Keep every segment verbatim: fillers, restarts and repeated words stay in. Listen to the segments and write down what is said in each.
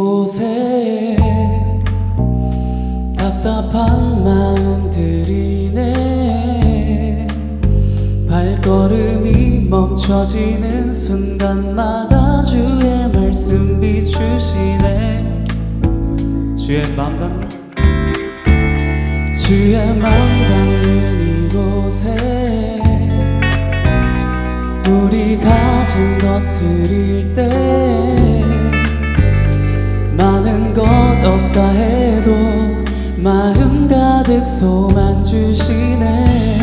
이곳에 답답한 마음들이네. 발걸음이 멈춰지는 순간마다 주의 말씀 비추시네. 주의 마음 닿는 주의 마음 닿는 이곳에 우리 가진 것들일 때 많은 것 없다 해도 마음 가득 소망 주시네.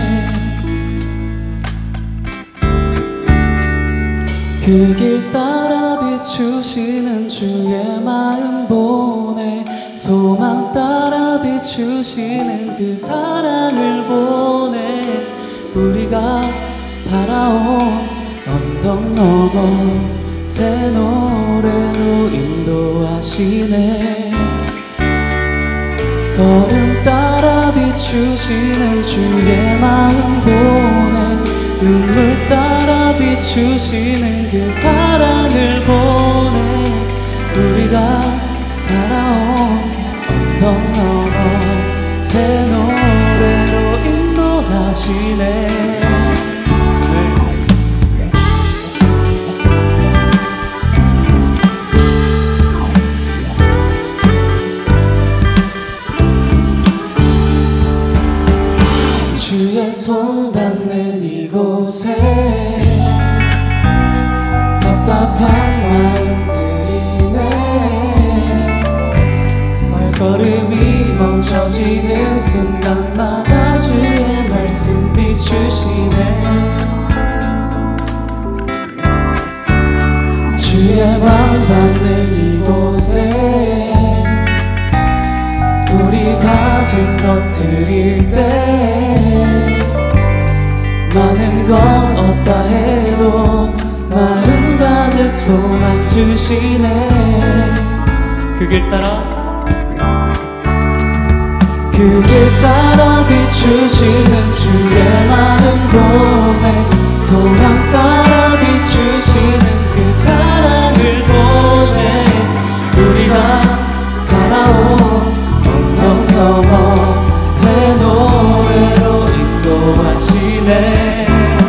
그 길 따라 비추시는 주의 마음 보내. 소망 따라 비추시는 그 사랑을 보내. 우리가 바라온 언덕 넘어 새 노래로 인도하시네. 걸음 따라 비추시는 주의 마음 보내. 눈물 따라 비추시는 그 사랑을 보내. 우리가 바라온 언덕 넘어 새 노래로 인도하시네. 주의 손 닿는 이곳에 답답한 마음들이네. 발걸음이 멈춰지는 순간마다 주의 말씀 비추시네. 주의 마음 닿는 이곳에 우리 가진 것들일 때 많은 것 없다 해도 마음 가득 소망 주시네. 그 길 따라 그 길 따라 비추시는 주의 마음 보내. 소망 따라 비추시는 그 사랑을 보내. 우리가 바라온 언덕 넘어 새 노래로 인도하시네.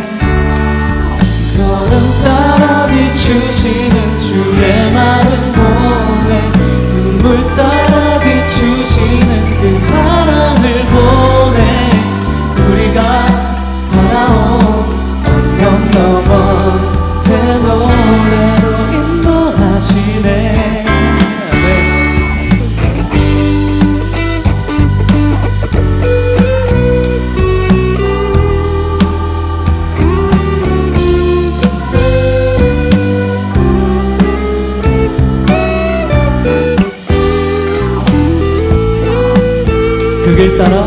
걸음 따라 비추시는 주의 마음 보내. 눈물 따라 비추시는 그 사랑을 보내. 우리가 바라온 언덕 넘어 새 노래로 인도하시네. 그 길 따라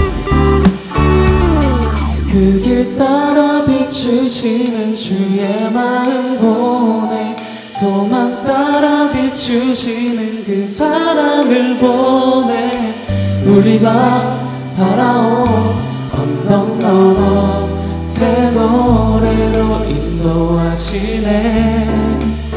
그 길 따라 비추시는 주의 마음 보내. 소망 따라 비추시는 그 사랑을 보내. 우리가 바라온 언덕 넘어 새 노래로 인도하시네.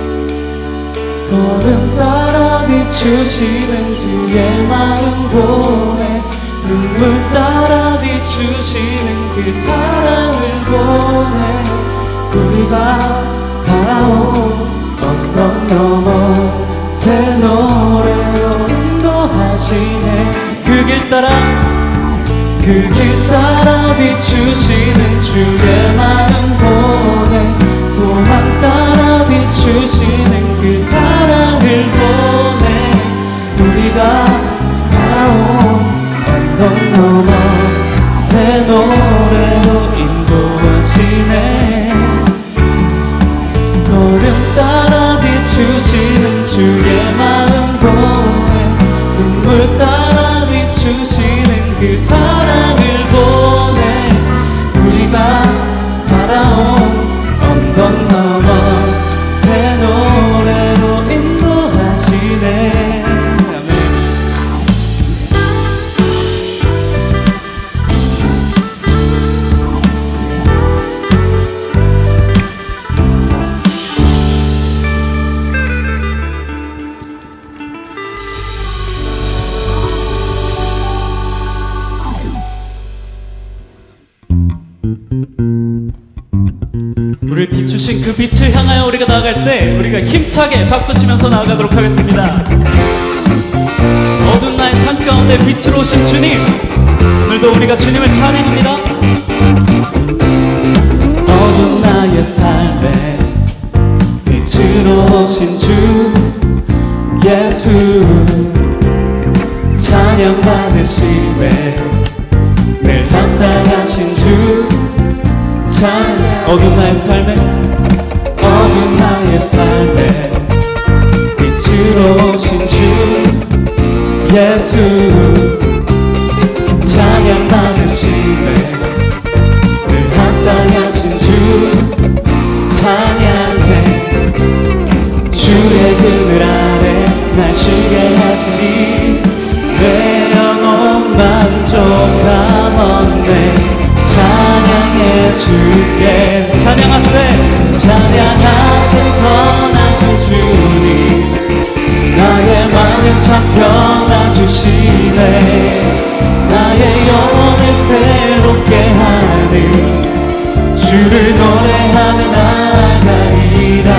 걸음 따라 비추시는 주의 마음 보내. 눈물 따라 비추시는 그 사랑을 보내. 우리가 바라온 언덕 넘어 새 노래로 인도하시네. 그 길 따라 그 길 따라 비추시는 주의 마음 보내. 소망 따라 비추시는 그 사랑을 보내. 우리가 바라온 언덕 넘어 새 노래로 인도하시네. 걸음 따라 비추시는 주의 마음 보내. 눈물 따라 비추시는 그 사랑을 보내. 우리가 바라온 언덕 넘어 새 노래로 주신 그 빛을 향하여 우리가 나아갈 때 우리가 힘차게 박수치면서 나아가도록 하겠습니다. 어두운 나의 삶 가운데 빛으로 오신 주님, 오늘도 우리가 주님을 찬양합니다. 어두운 나의 삶에 빛으로 오신 주 예수, 찬양 받으시네 늘 합당하신 주 찬양. 어두운 나의 삶에 어두운 나의 삶에 빛으로 오신 주 예수, 찬양 받으시네 늘 합당하신 주 찬양해. 주의 그늘 아래 날 쉬게 하시니 내 영혼 만족함없네. 찬양해 주께 찬양하세. 찬양하세 선하신 주님, 나의 맘을 참 평안주시네. 나의 영혼을 새롭게 하는 주를 노래하며 나아가리라.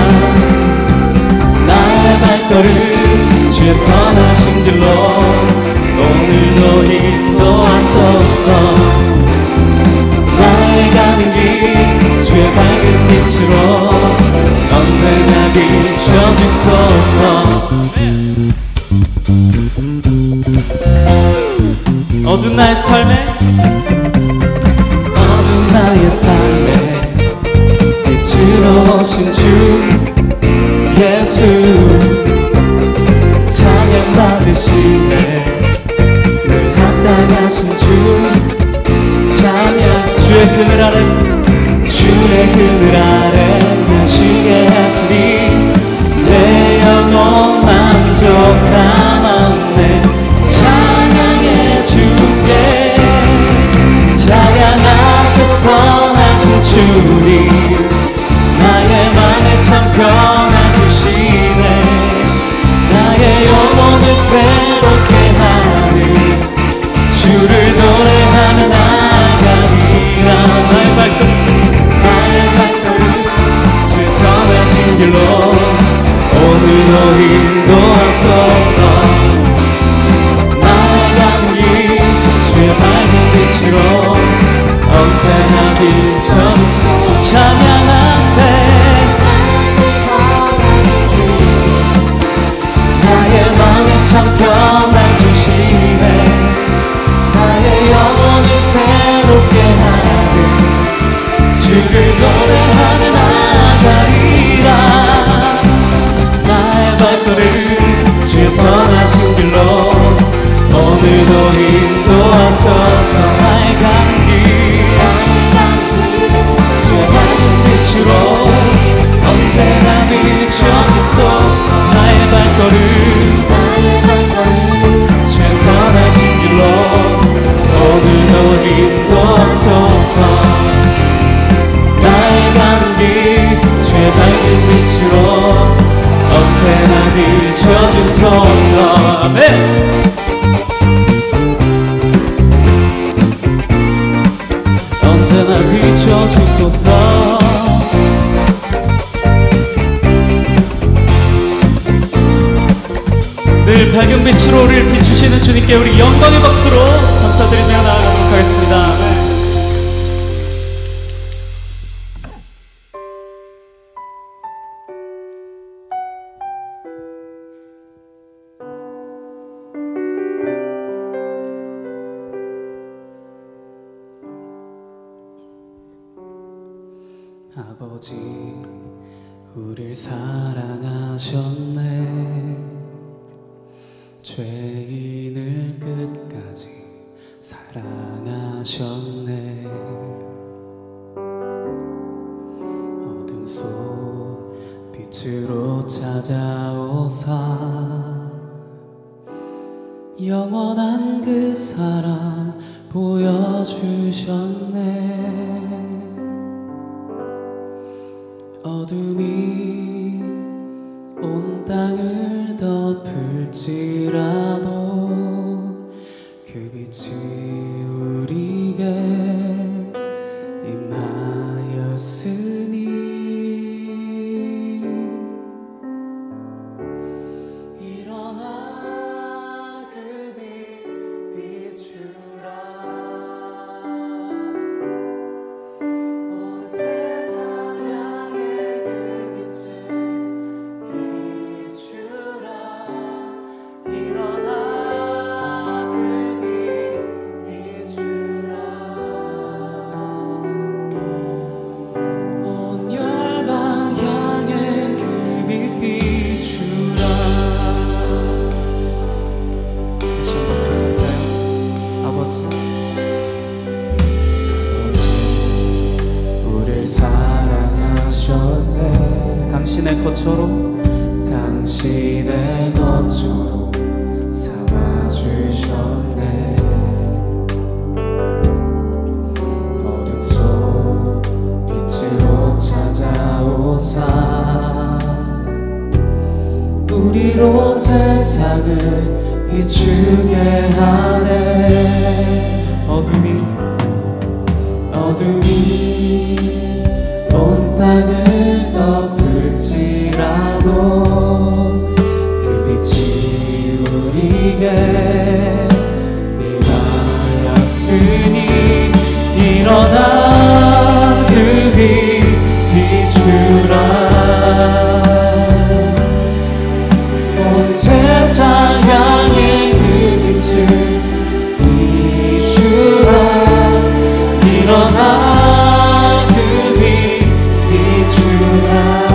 나의 발걸음 주의 선하신 길로 오늘도 인도하소서. 나의 가는 길 주의 밝은 빛으로 언제나 비춰주소서. 어두운 나의 삶에 어두운 나의 삶에 빛으로 오신 주 예수, 찬양 받으시네 늘 합당하신 주 찬양. 주의 그늘 아래 주의 그늘 아래 날 쉬게 하시니 내 영혼 만족함없네. 찬양해 주께 찬양하세 선하신 주님, 나의 맘에 참 평안주시네. 나의 영혼을 새롭게 하는 주를 노래하며 나아가리라. 나의 발걸음 나의 발걸음 주의 선하신 길로 오늘도 인도하소서. 나의 가는 길 주의 밝은 빛으로 언제나 비춰주소서. 찬양하세. 나의 맘에 참 평안 주시네. 나의 영혼을 새롭게 하는 주를 노래하며 나아가리라. 나의 발걸음 주의 선하신 길로 오늘도 인도하소서. 나의 가는 길 주의 밝은 빛으로 언제나 비춰주소서. 나의 발걸음 주의 선하신 길로 오늘도 인도하소서. 나의 가는 길 주의 밝은 빛으로 언제나 비춰주소서. 아멘. 언제나 비춰주소서. 늘 밝은 빛으로 우리를 비추시는 주님께 우리 영광의 박수로 감사드리며 나아가도록 하겠습니다. 네. 아버지, 우릴 사랑하셨네. 죄인을 끝까지 사랑하셨네. 어둠 속 빛으로 찾아오사 영원한 그 사랑 보여주셨네. 어둠이 온 땅을 덮을지라도 그 빛이 우리에게 임하였으니 것처럼 당신의 것처럼 삼아주셨네. 어둠 속 빛으로 찾아오사 우리로 세상을 비추게 하네. 어둠이 어둠이 온 땅을 덮을지라도 그 빛이 우리에게 임하였으니 일어나 그 빛 비추라. 온 세상 향해 그 빛을 비추라. 일어나 그 빛 비추라.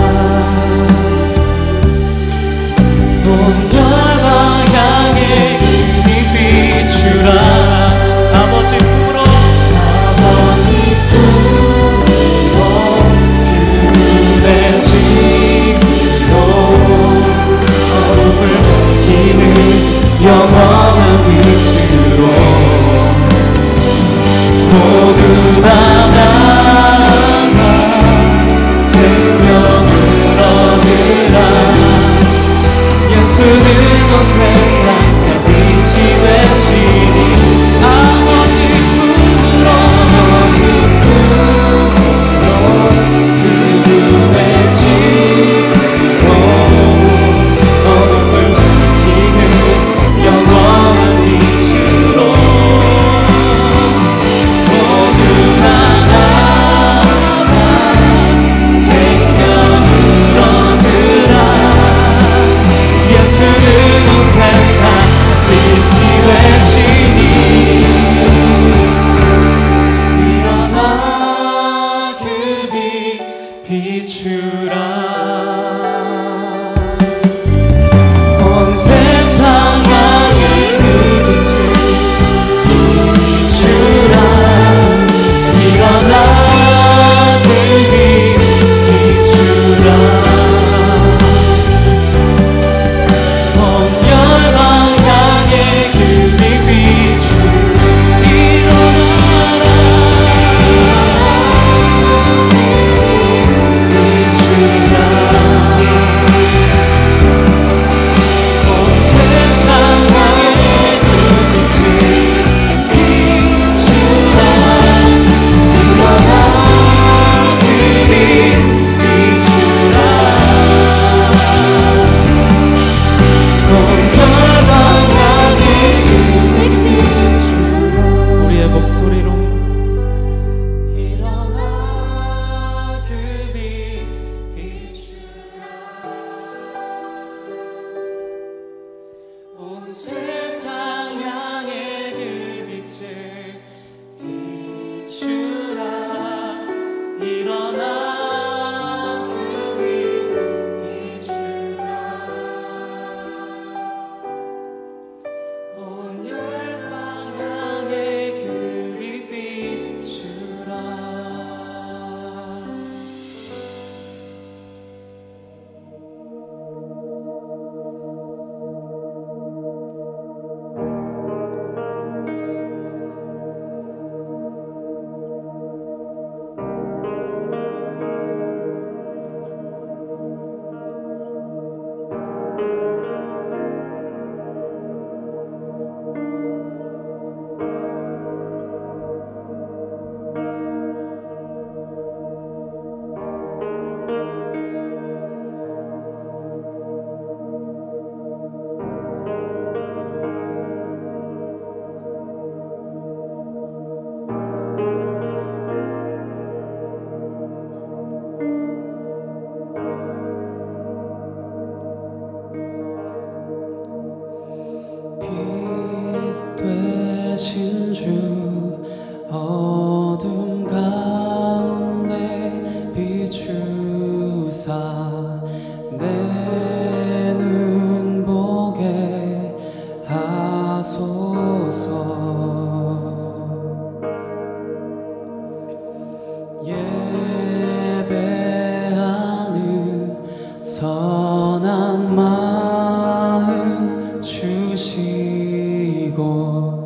온 열방 향해 그 빛 비추라. 아버지 품으로 아버지 품으로 그대 집으로 어둠을 밝히는 영원한 빛으로 모두 다 나아가 생명을 얻으라. 예수는 온 세상 참 빛이 되시니 아버지 품으로 아버지 품으로 그분의 집으로 어둠을 밝히는 영원한 빛으로 모두 다 나아가 생명을 얻으라. 예수는 온 세상 빛이 되시니 일어나 그 빛 비추라. 온 세상 향해 그 빛을 비추라. 일어나 그 빛 비추라. 온 열방 향해 그 빛 비추 일어나라. 비추라. 온 세상 향해 그 빛을 비추라. 일어나 그 빛 비추라. 온 열방 향해 그 빛 비추라. 우리의 목소리로 일어나 그 빛 비추라. 온 세상 향해 그 빛을 비추라. 일어나 그 빛 비추라. 온 열방 향해 그 빛 비추라. 빛 되신 주 어둠 가운데 비추사 내 눈 보게 하소서. 예배하는 성 주시고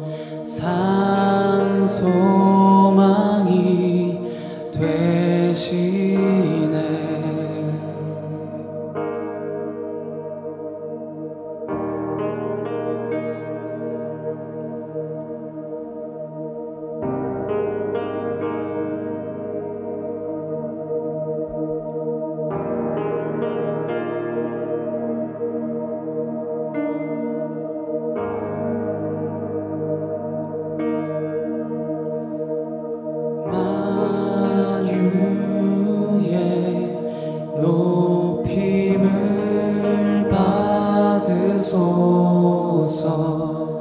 산 소망이 되시네. 높임을 받으소서.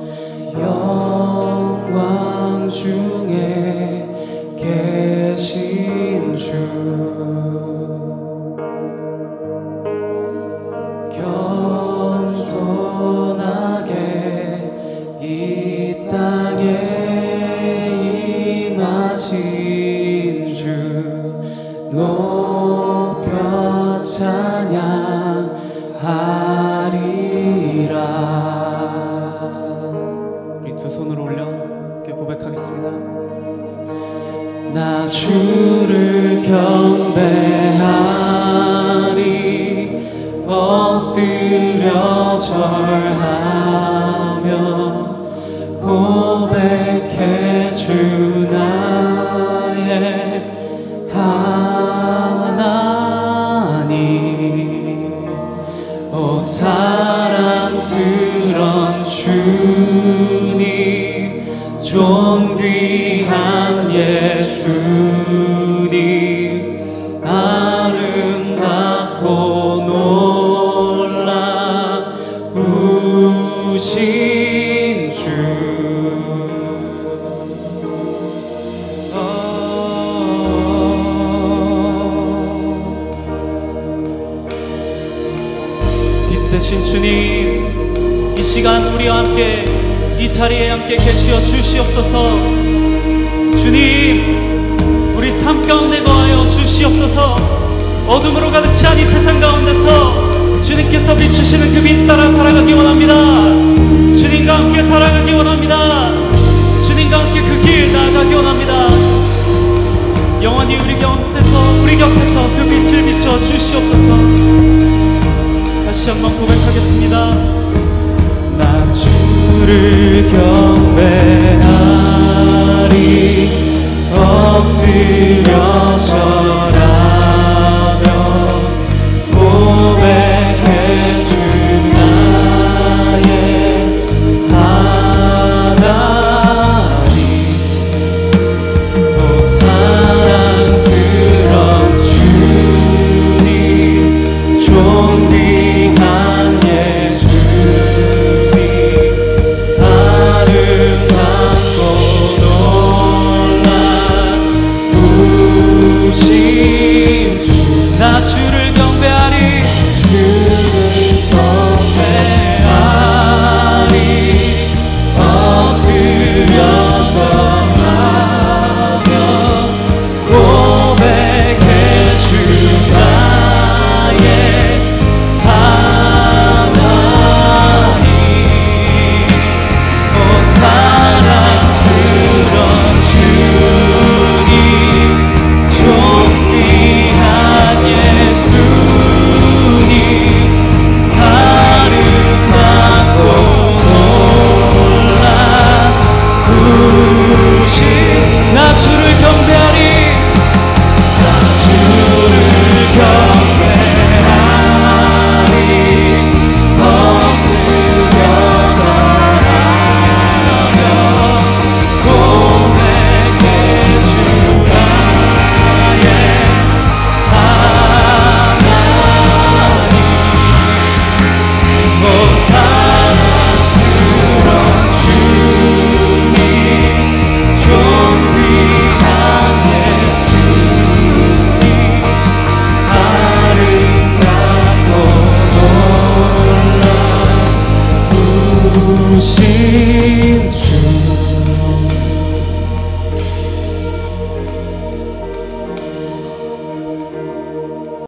영광 중에 계신 주 겸손하게 이 땅에 임하신 주 높여 찬양하리라. 우리 두 손을 올려 함께 고백하겠습니다. 나 주를 경배하리. 엎드려 절하며 고백해 주 나의 하나님. 오 사랑스런 주님, 존귀한 예수님, 아름답고 놀라우신 주. 되신 주님, 이 시간 우리와 함께 이 자리에 함께 계시어 주시옵소서. 주님, 우리 삶 가운데 거하여 주시옵소서. 어둠으로 가득 찬 이 세상 가운데서 주님께서 비추시는 그 빛 따라 살아가기 원합니다. 주님과 함께 살아가기 원합니다. 주님과 함께 그 길 나아가기 원합니다. 영원히 우리 곁에서 우리 곁에서 그 빛을 비춰 주시옵소서. 다시 한번 고백하겠습니다. 나 주를 경